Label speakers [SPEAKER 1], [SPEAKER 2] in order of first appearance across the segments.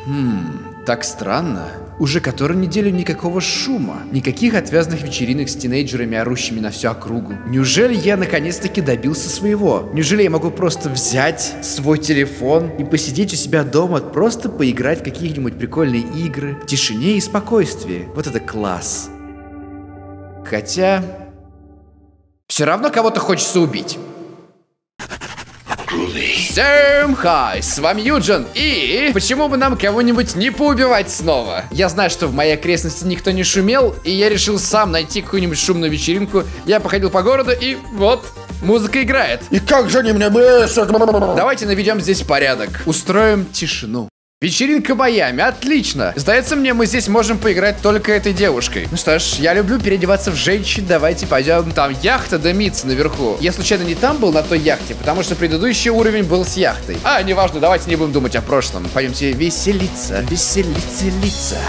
[SPEAKER 1] Так странно. Уже которую неделю никакого шума. Никаких отвязных вечеринок с тинейджерами, орущими на всю округу. Неужели я наконец-таки добился своего? Неужели я могу просто взять свой телефон и посидеть у себя дома, просто поиграть в какие-нибудь прикольные игры в тишине и спокойствии? Вот это класс. Хотя... все равно кого-то хочется убить. Всем хай, с вами Юджин, и почему бы нам кого-нибудь не поубивать снова? Я знаю, что в моей окрестности никто не шумел, и я решил сам найти какую-нибудь шумную вечеринку. Я походил по городу, и вот, музыка играет.
[SPEAKER 2] И как же они меня бесят!
[SPEAKER 1] Давайте наведем здесь порядок, устроим тишину. Вечеринка Майами, отлично. Сдается мне, мы здесь можем поиграть только этой девушкой. Ну что ж, я люблю переодеваться в женщин. Давайте пойдем. Там яхта дымится наверху. Я случайно не там был на той яхте, потому что предыдущий уровень был с яхтой. Неважно, давайте не будем думать о прошлом. Пойдемте веселиться, веселиться, лица.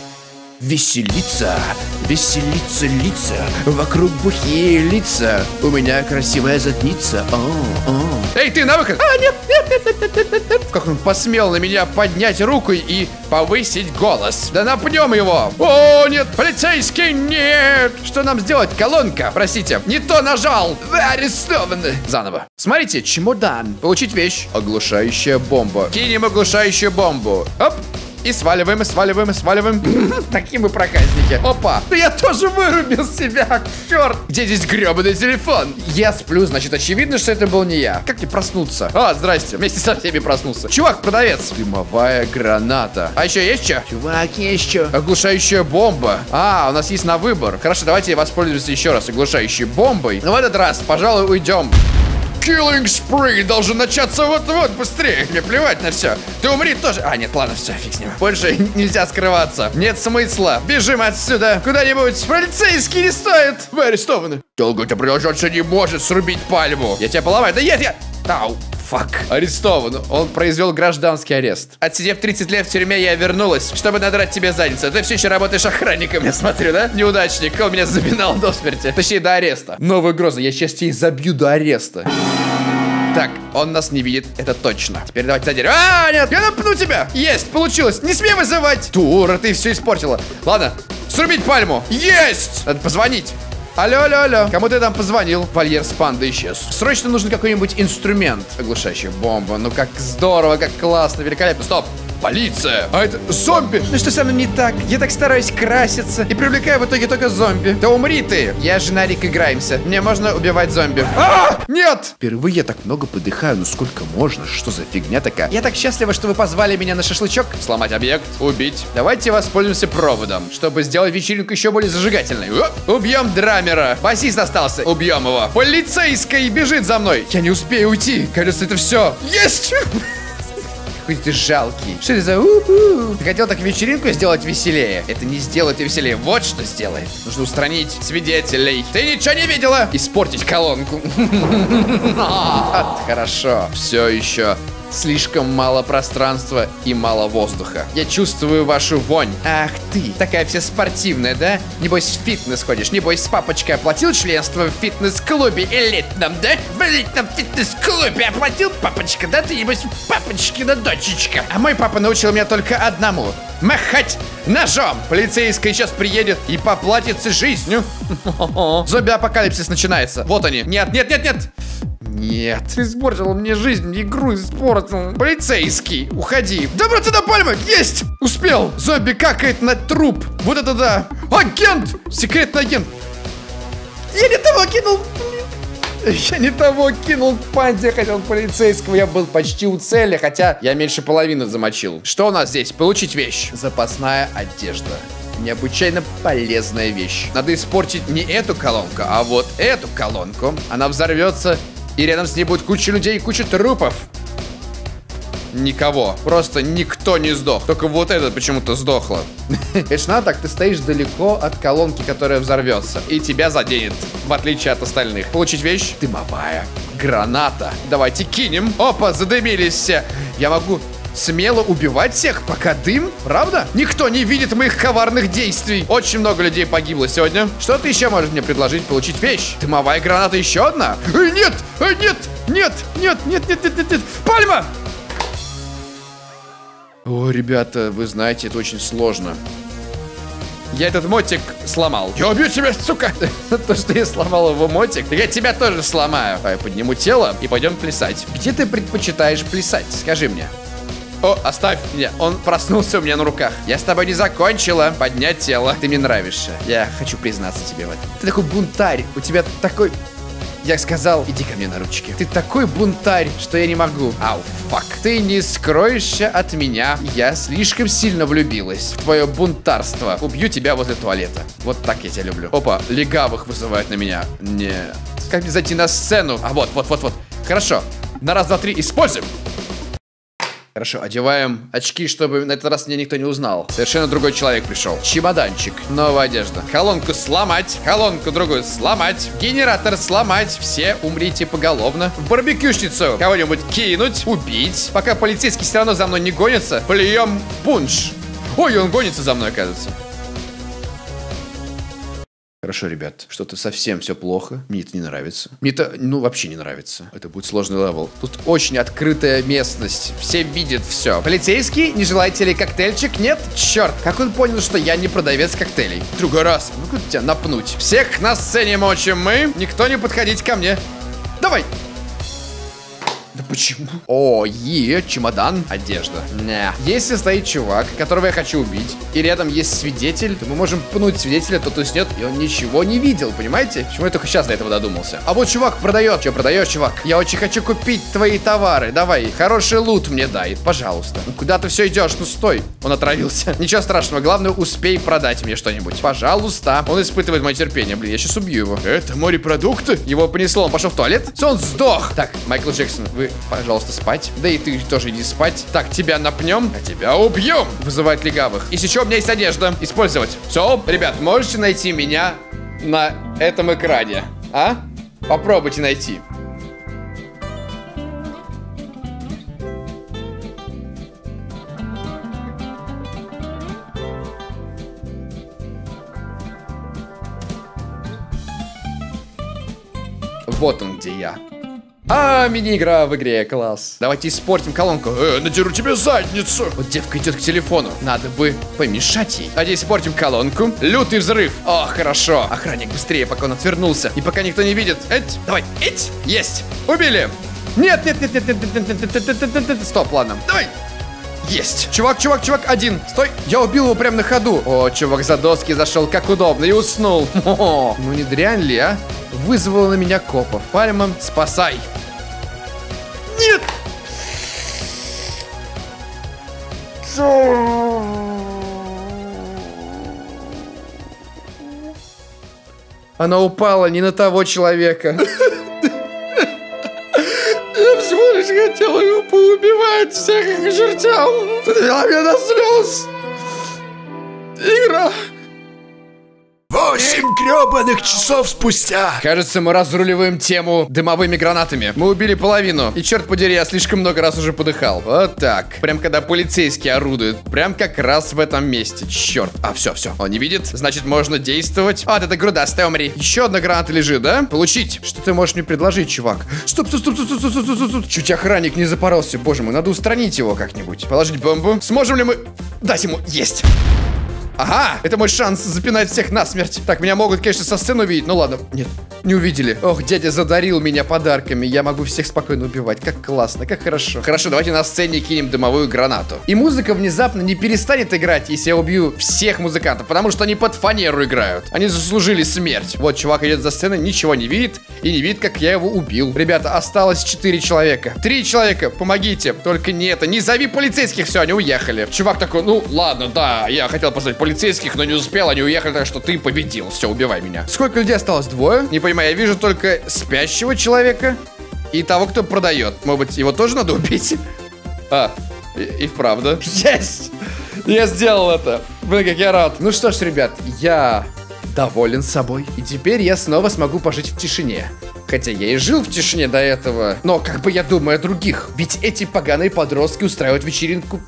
[SPEAKER 1] Веселиться, веселиться лица, вокруг бухие лица, у меня красивая задница. Эй, ты, на выход! Нет. Как он посмел на меня поднять руку и повысить голос. Да напнем его. О, нет, полицейский, нет. Что нам сделать, колонка? Простите, не то нажал. Вы арестованы. Заново. Смотрите, чемодан. Получить вещь. Оглушающая бомба. Кинем оглушающую бомбу. Оп. И сваливаем, и сваливаем, и сваливаем. Такие мы проказники. Опа, я тоже вырубил себя, черт. Где здесь гребаный телефон? Я сплю, значит, очевидно, что это был не я. Как мне проснуться? Здрасте, вместе со всеми проснулся. Чувак, продавец. Дымовая граната. А еще есть что? Чувак, есть что? Оглушающая бомба. У нас есть на выбор. Хорошо, давайте воспользуемся еще раз оглушающей бомбой. Но в этот раз, пожалуй, уйдем. Killing Spree должен начаться вот-вот, быстрее. Мне плевать на все. Ты умри тоже. Нет, ладно, все, фиг с ним. Больше нельзя скрываться. Нет смысла. Бежим отсюда. Куда-нибудь. Полицейский не стоит. Вы арестованы. Долго это продолжаться не может. Срубить пальму. Я тебя поломаю. Да нет, я... Фак. Арестован. Он произвел гражданский арест. Отсидев 30 лет в тюрьме, я вернулась, чтобы надрать тебе задницу. Ты все еще работаешь охранником, я смотрю, да? Неудачник. Он меня запинал до смерти. Точнее, до ареста. Новая угроза. Я сейчас тебя забью до ареста. Так, он нас не видит, это точно. Теперь давайте за дерево. Нет, я напну тебя. Есть, получилось. Не смей вызывать. Дура, ты все испортила. Ладно, срубить пальму. Есть. Надо позвонить. Алло. Кому ты там позвонил? Вольер с пандой исчез. Срочно нужен какой-нибудь инструмент. Оглушающая бомба. Ну как здорово, как классно, великолепно. Стоп. Полиция! Это зомби! Ну что со мной не так? Я так стараюсь краситься и привлекаю в итоге только зомби. Да умри ты! Я же Нарик, играемся. Мне можно убивать зомби. Нет! Впервые я так много подыхаю, ну сколько можно? Что за фигня такая? Я так счастлива, что вы позвали меня на шашлычок. Сломать объект, убить. Давайте воспользуемся проводом, чтобы сделать вечеринку еще более зажигательной. Убьем драмера. Басист остался. Убьем его. Полицейский бежит за мной. Я не успею уйти. Кажется, это все. Есть! Какой ты жалкий. Что это за Ты хотел так вечеринку сделать веселее? Это не сделает ее веселее. Вот что сделает. Нужно устранить свидетелей. Ты ничего не видела? Испортить колонку. Хорошо. Все еще слишком мало пространства и мало воздуха. Я чувствую вашу вонь. Ах ты, такая вся спортивная, да? Небось в фитнес ходишь. Небось с папочкой оплатил членство в фитнес-клубе элитном, да? В элитном фитнес-клубе оплатил папочка, да? Ты небось папочкина дочечка. А мой папа научил меня только одному. Махать ножом. Полицейский сейчас приедет и поплатится жизнью. Зомби-апокалипсис начинается. Вот они. Нет. Нет, ты испортил мне жизнь, игру испортил. Полицейский, уходи. Добро туда, пальма, есть! Успел. Зомби какает на труп. Вот это да. Агент! Секретный агент. Я не того кинул. Я не того кинул к панде, хотел полицейского. Я был почти у цели, хотя я меньше половины замочил. Что у нас здесь? Получить вещь. Запасная одежда. Необычайно полезная вещь. Надо испортить не эту колонку, а вот эту колонку. Она взорвется, и рядом с ней будет куча людей и куча трупов. Никого. Просто никто не сдох. Только вот этот почему-то сдохла. Это ж надо так, ты стоишь далеко от колонки, которая взорвется. И тебя заденет, в отличие от остальных. Получить вещь? Дымовая граната. Давайте кинем. Опа, задымились все. Я могу смело убивать всех, пока дым? Правда? Никто не видит моих коварных действий. Очень много людей погибло сегодня. Что ты еще можешь мне предложить получить вещь? Дымовая граната еще одна? Нет. Пальма! О, ребята, вы знаете, это очень сложно. Я этот мотик сломал. Я убью тебя, сука! То, что я сломал его мотик, я тебя тоже сломаю. Я подниму тело и пойдем плясать. Где ты предпочитаешь плясать? Скажи мне. О, оставь меня. Он проснулся у меня на руках. Я с тобой не закончила. Поднять тело. Ты мне нравишься. Я хочу признаться тебе в этом. Ты такой бунтарь. У тебя такой... Я сказал, иди ко мне на ручки. Ты такой бунтарь, что я не могу. Ау, фак. Ты не скроешься от меня. Я слишком сильно влюбилась в твое бунтарство. Убью тебя возле туалета. Вот так я тебя люблю. Опа, легавых вызывают на меня. Нет. Как мне зайти на сцену? А вот. Хорошо. На раз, два, три. Используем. Хорошо, одеваем очки, чтобы на этот раз меня никто не узнал. Совершенно другой человек пришел. Чемоданчик, новая одежда. Колонку сломать, колонку другую сломать, генератор сломать. Все умрите поголовно. В барбекюшницу кого-нибудь кинуть, убить. Пока полицейский все равно за мной не гонится, плюем пунш. Ой, он гонится за мной, оказывается. Хорошо, ребят, что-то совсем все плохо. Мне это не нравится. Мне это, вообще не нравится. Это будет сложный левел. Тут очень открытая местность. Все видят все. Полицейский, не желаете ли коктейльчик? Нет? Черт, как он понял, что я не продавец коктейлей? Другой раз. Ну-ка тебя напнуть. Всех на сцене мочим мы. Никто не подходить ко мне. Давай. Да почему? О, чемодан, одежда. Не. Если стоит чувак, которого я хочу убить, и рядом есть свидетель, то мы можем пнуть свидетеля, тот уснет, и он ничего не видел, понимаете? Почему я только сейчас до этого додумался? А вот чувак продает. Что продаешь, чувак? Я очень хочу купить твои товары. Давай, хороший лут мне дай, пожалуйста. Ну куда ты все идешь? Ну стой. Он отравился. Ничего страшного, главное, успей продать мне что-нибудь. Пожалуйста. Он испытывает мое терпение. Блин, я сейчас убью его. Это морепродукты? Его понесло, он пошел в туалет. Все, он сдох. Так, Майкл Джексон, вы, пожалуйста, спать. Да и ты тоже иди спать. Так, тебя напнем, а тебя убьем. Вызывает легавых. И еще у меня есть одежда. Использовать. Все, ребят, можете найти меня на этом экране? А? Попробуйте найти. Вот он где я. А, мини-игра в игре, класс. Давайте испортим колонку. Надеру тебе задницу. Вот девка идет к телефону. Надо бы помешать ей. Давайте испортим колонку. Лютый взрыв. О, хорошо. Охранник быстрее, пока он отвернулся. И пока никто не видит. Давай, есть. Убили. Нет. Стоп, ладно. Давай. Есть. Чувак, один. Стой. Я убил его прямо на ходу. О, чувак за доски зашел, как удобно, и уснул. Ну не дрянь ли, а? Вызвала на меня копов. Пальмом, спасай. Нет. Она упала не на того человека. Я всего лишь хотел его поубивать всех их чертям. Привела меня до слез. Игра.
[SPEAKER 2] 8 гребаных часов спустя.
[SPEAKER 1] Кажется, мы разруливаем тему дымовыми гранатами. Мы убили половину. И черт подери, я слишком много раз уже подыхал. Вот так. Прям когда полицейские орудуют. Прям как раз в этом месте. Черт. А, все. Он не видит. Значит, можно действовать. Вот это грудастая, умри. Еще одна граната лежит, да? Получить. Что ты можешь мне предложить, чувак? Стоп. Чуть охранник не запоролся. Боже мой, надо устранить его как-нибудь. Положить бомбу. Сможем ли мы дать ему? Есть. Ага, это мой шанс запинать всех насмерть. Так, меня могут, конечно, со сцены увидеть. Ну ладно, нет, не увидели. Ох, дядя задарил меня подарками. Я могу всех спокойно убивать. Как классно, как хорошо. Хорошо, давайте на сцене кинем дымовую гранату. И музыка внезапно не перестанет играть, если я убью всех музыкантов, потому что они под фанеру играют. Они заслужили смерть. Вот, чувак идет за сценой, ничего не видит. И не видит, как я его убил. Ребята, осталось 4 человека. 3 человека, помогите. Только не это, не зови полицейских. Все, они уехали. Чувак такой, ну ладно, да, я хотел позвать полицейских, но не успел, они уехали, так что ты победил. Все, убивай меня. Сколько людей осталось? 2? Не понимаю, я вижу только спящего человека и того, кто продает. Может быть, его тоже надо убить? И вправду. Есть! Я сделал это. Блин, как я рад. Ну что ж, ребят, я доволен собой. И теперь я снова смогу пожить в тишине. Хотя я и жил в тишине до этого. Но как бы я думаю о других. Ведь эти поганые подростки устраивают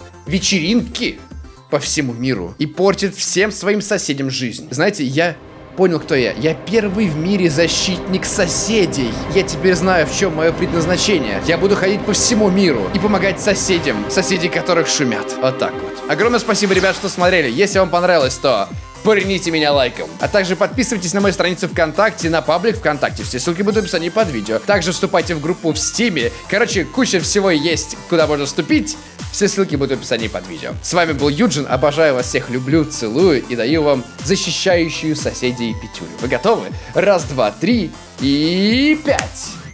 [SPEAKER 1] вечеринки по всему миру и портит всем своим соседям жизнь. Знаете, я понял, кто я. Я первый в мире защитник соседей. Я теперь знаю, в чем мое предназначение. Я буду ходить по всему миру и помогать соседям, соседи которых шумят. Вот так вот. Огромное спасибо, ребят, что смотрели. Если вам понравилось, то порните меня лайком. А также подписывайтесь на мою страницу ВКонтакте, на паблик ВКонтакте. Все ссылки будут в описании под видео. Также вступайте в группу в Стиме. Короче, куча всего есть, куда можно вступить. Все ссылки будут в описании под видео. С вами был Юджин. Обожаю вас всех, люблю, целую и даю вам защищающую соседей пятюню. Вы готовы? Раз, два, три и 5.